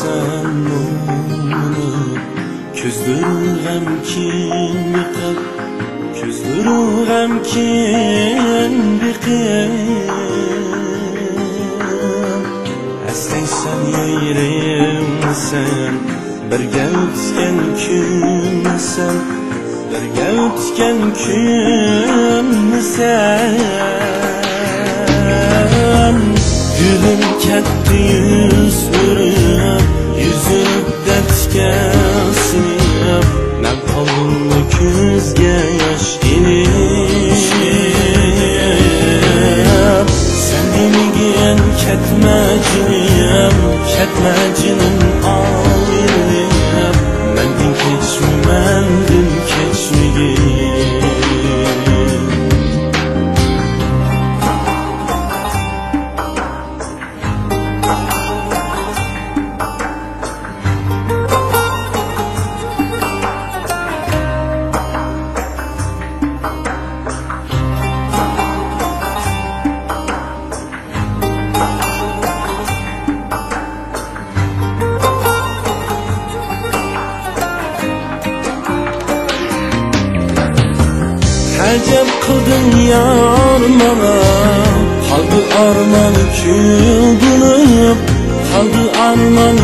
sen onu Közdürürəm kim yıqıb Közdürürəm kim biqib Əstəysən yerimsən Birgə ötken künsən Birgə ötken künsən Gülüm ketdi yüz ürüp Yüzüp dertkesinip Ben kolumlu küzge yaş inip Sen demigen ketmecinim Ketmecinin ağlayıp Mendin keçmi, mendin keçmigin Əcəb qıldın yar mana Qaldı arman küldünüb Qaldı arman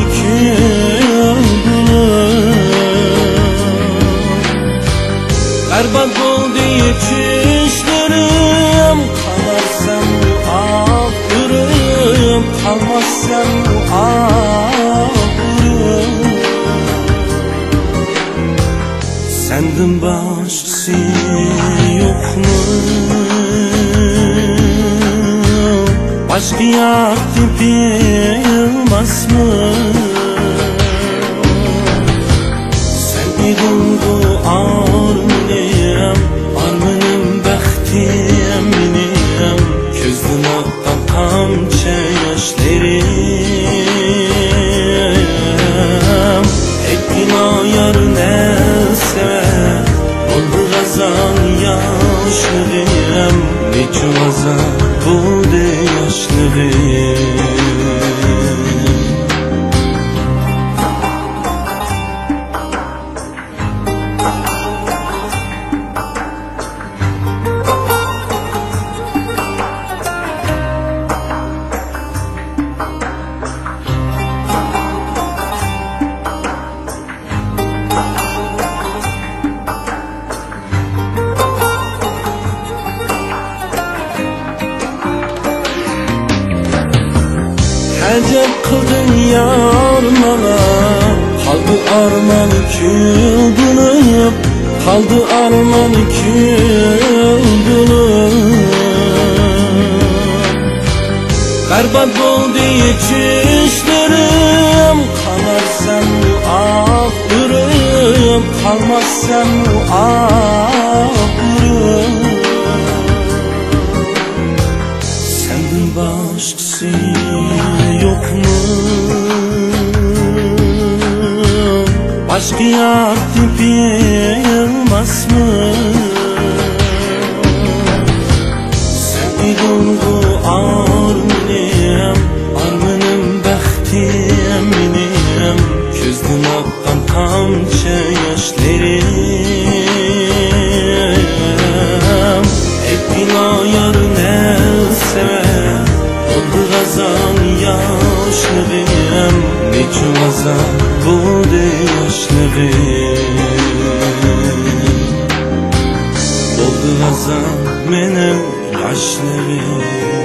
küldünüb Bərbad oldu yetişdirim Qalarsan bu ağdırım Qalmazsan bu ağdırım Sendin başqası yokmu? Başka yar bilmez mi? Sen idin bu armanım Armanım bəxtim benim Közdün aktan tamça yaşlarım Etkin ayar ne sever Oldu gazan yaşlarım Neçün azap buldu yaşlarım Əcəb qıldın yar mana Qaldı arman küldünüb Qaldı arman küldünüb Bərbad oldu yetişdirim Qalarsan bu ağdırım Qalmazsan bu ağdırım Sendin başqası yokmu? Başka yar bilmez mi? Sen idin bu armanım Armanım bəxtim benim Közdün aktan tamça yaşlarım Etkin ayar ne sever Oldu gazan yaşlarım Neçün azap buldu yaşlarım Oldu gazan benim yaşlarım